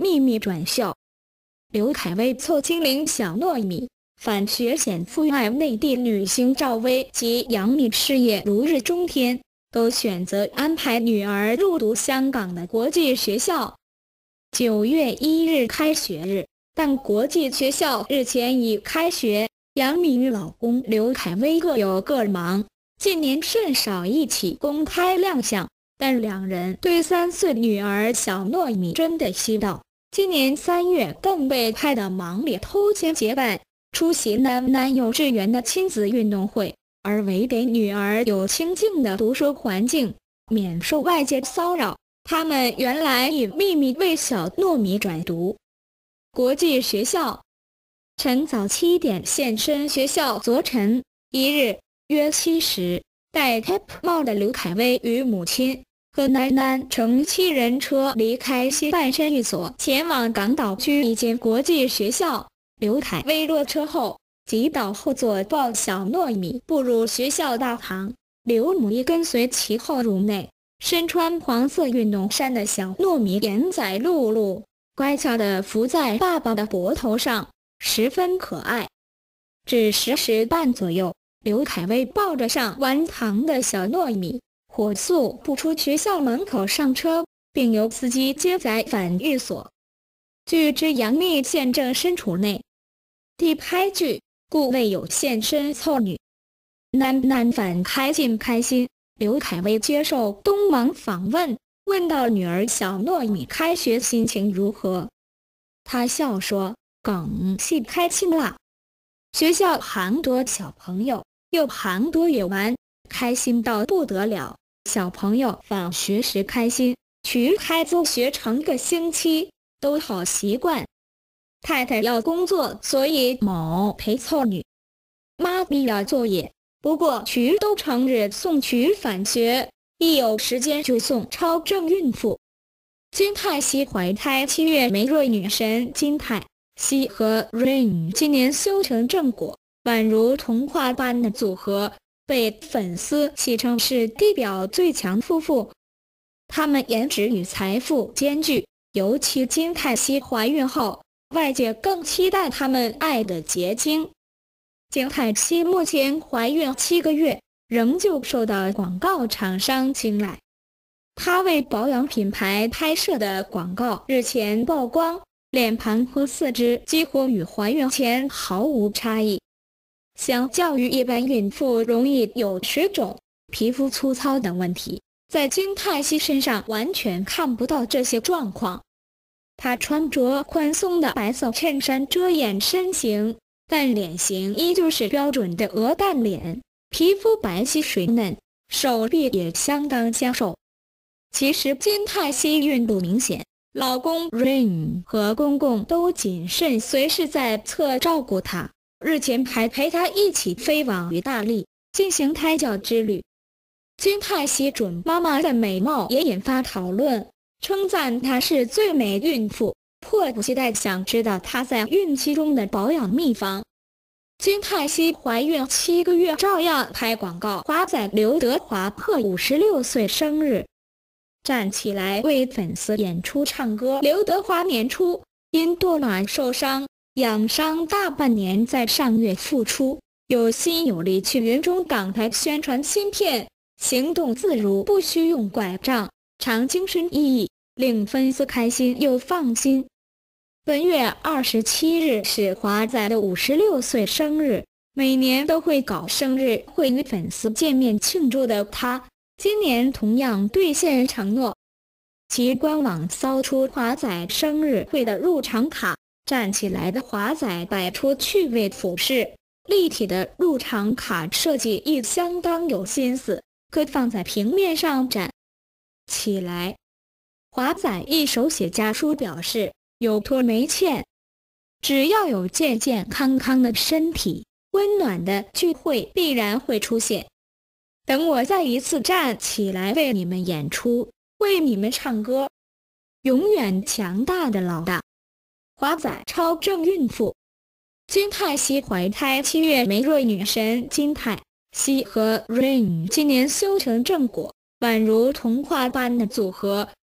秘密转校。刘恺威凑亲邻小糯米，反学显父爱内地女星赵薇及杨幂事业如日中天，都选择安排女儿入读香港的国际学校。9月1日开学日，但国际学校日前已开学，杨幂与老公刘恺威各有各忙，近年甚少一起公开亮相，但两人对3岁女儿小糯米真的惜到。今年3月更被拍得忙里偷闲结伴，出席男幼稚园的亲子运动会，而为给女儿有清静的读书环境，免受外界骚扰。他们原来已秘密为小糯米转读国际学校。晨早7点现身学校昨晨1日约7时，戴 cap 帽的刘恺威与母亲和囡囡乘7人车离开西半山寓所，前往港岛区一间国际学校。刘恺威落车后即到后座抱小糯米步入学校大堂，刘母亦跟随其后入内。身穿黄色运动衫的小糯米眼仔碌碌，乖巧地伏在爸爸的脖头上，十分可爱。至10时半左右，刘恺威抱着上完堂的小糯米，火速步出学校门口上车，并由司机接载返寓所。据知杨幂现正身处内地拍剧，故未有现身凑女。男反开尽开心。刘恺威接受东网访问，问到女儿小糯米开学心情如何，他笑说：“梗系开心啦，学校很多小朋友，又很多也玩，开心到不得了。小朋友放学时开心，去开租学成个星期，都好习惯。太太要工作，所以某陪凑女。妈咪要作业。”不过渠都成日送渠返学，一有时间就送超正孕妇。金泰熙怀胎7月，梅瑞女神金泰熙和 Rain 今年修成正果，宛如童话般的组合，被粉丝戏称是地表最强夫妇。他们颜值与财富兼具，尤其金泰熙怀孕后，外界更期待他们爱的结晶。金泰熙目前怀孕7个月，仍旧受到广告厂商青睐。她为保养品牌拍摄的广告日前曝光，脸庞和四肢几乎与怀孕前毫无差异。相较于一般孕妇容易有水肿、皮肤粗糙等问题，在金泰熙身上完全看不到这些状况。她穿着宽松的白色衬衫遮掩身形，但脸型依旧是标准的鹅蛋脸，皮肤白皙水嫩，手臂也相当消瘦。其实金泰熙孕不明显，老公 Rain 和公公都谨慎随时在侧照顾她，日前还陪她一起飞往意大利进行胎教之旅。金泰熙准妈妈的美貌也引发讨论，称赞她是最美孕妇，迫不及待想知道她在孕期中的保养秘方。金泰熙怀孕7个月照样拍广告，华仔刘德华贺56岁生日，站起来为粉丝演出唱歌。刘德华年初因多卵受伤养伤大半年，在上月复出，有心有力去云中港台宣传新片，行动自如，不需用拐杖，常精神奕奕，令粉丝开心又放心。本月27日是华仔的56岁生日，每年都会搞生日会与粉丝见面庆祝的他，今年同样兑现承诺。其官网扫出华仔生日会的入场卡，站起来的华仔摆出趣味俯视，立体的入场卡设计亦相当有心思，可放在平面上展起来。华仔一手写家书表示，有托没欠，只要有健健康康的身体，温暖的聚会必然会出现。等我再一次站起来为你们演出，为你们唱歌，永远强大的老大。华仔超正孕妇金泰熙怀胎7月，梅瑞女神金泰熙和 Rain 今年修成正果，宛如童话般的组合，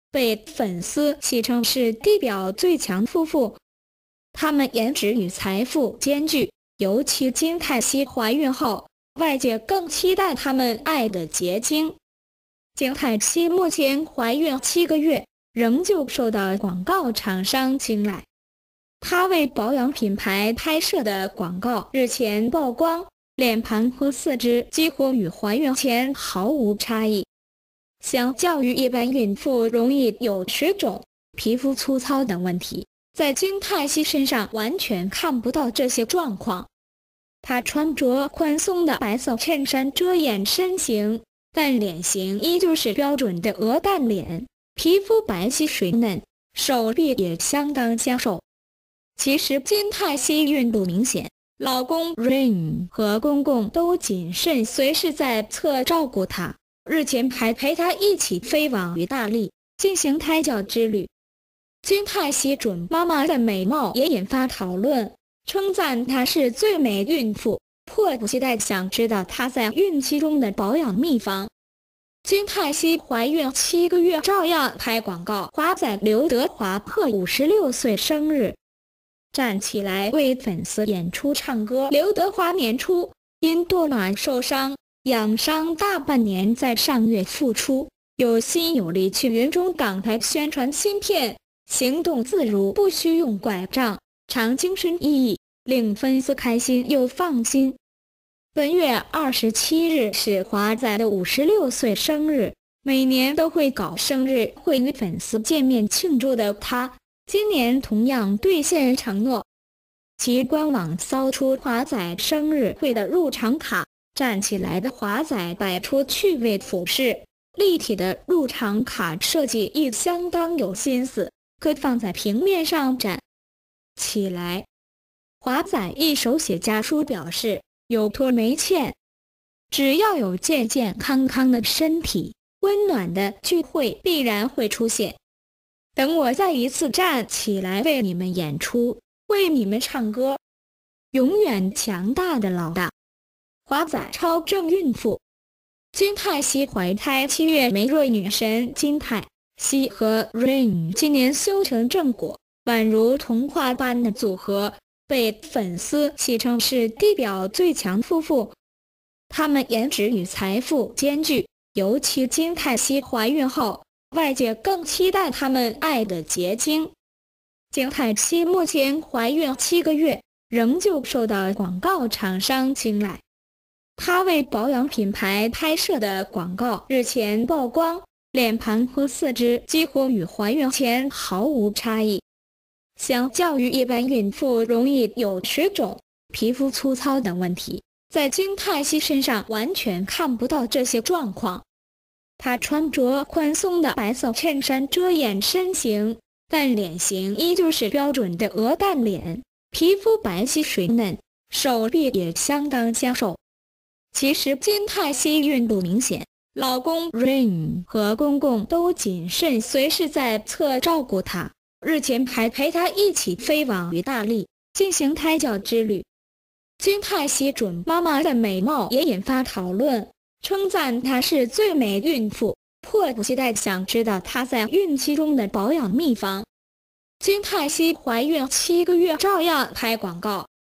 被粉丝戏称是地表最强夫妇。他们颜值与财富兼具，尤其金泰熙怀孕后，外界更期待他们爱的结晶。金泰熙目前怀孕7个月，仍旧受到广告厂商青睐。她为保养品牌拍摄的广告日前曝光，脸庞和四肢几乎与怀孕前毫无差异。相较于一般孕妇容易有水肿、皮肤粗糙等问题，在金泰熙身上完全看不到这些状况。她穿着宽松的白色衬衫遮掩身形，但脸型依旧是标准的鹅蛋脸，皮肤白皙水嫩，手臂也相当消瘦。其实金泰熙孕不明显，老公 Rain 和公公都谨慎随时在侧照顾她，日前还陪她一起飞往意大利进行胎教之旅。金泰熙准妈妈的美貌也引发讨论，称赞她是最美孕妇，迫不及待想知道她在孕期中的保养秘方。金泰熙怀孕7个月照样拍广告，华仔刘德华贺56岁生日，站起来为粉丝演出唱歌。刘德华年初因堕卵受伤，养伤大半年，在上月复出，有心有力去云中港台宣传新片，行动自如，不需用拐杖，常精神奕奕，令粉丝开心又放心。本月27日是华仔的56岁生日，每年都会搞生日会与粉丝见面庆祝的他，今年同样兑现承诺。其官网扫出华仔生日会的入场卡，站起来的华仔摆出趣味俯视，立体的入场卡设计亦相当有心思，可放在平面上展起来。华仔一手写家书表示，有托没欠，只要有健健康康的身体，温暖的聚会必然会出现。等我再一次站起来为你们演出，为你们唱歌，永远强大的老大。华仔超正孕妇金泰熙怀胎7月，美瑞女神金泰熙和 Rain 今年修成正果，宛如童话般的组合，被粉丝戏称是地表最强夫妇。他们颜值与财富兼具，尤其金泰熙怀孕后，外界更期待他们爱的结晶。金泰熙目前怀孕7个月，仍旧受到广告厂商青睐。她为保养品牌拍摄的广告日前曝光，脸庞和四肢几乎与怀孕前毫无差异。相较于一般孕妇容易有水肿、皮肤粗糙等问题，在金泰熙身上完全看不到这些状况。她穿着宽松的白色衬衫遮掩身形，但脸型依旧是标准的鹅蛋脸，皮肤白皙水嫩，手臂也相当消瘦。其实金泰熙孕不明显，老公 Rain 和公公都谨慎随时在侧照顾她，日前还陪她一起飞往意大利进行胎教之旅。金泰熙准妈妈的美貌也引发讨论，称赞她是最美孕妇，迫不及待想知道她在孕期中的保养秘方。金泰熙怀孕7个月照样拍广告，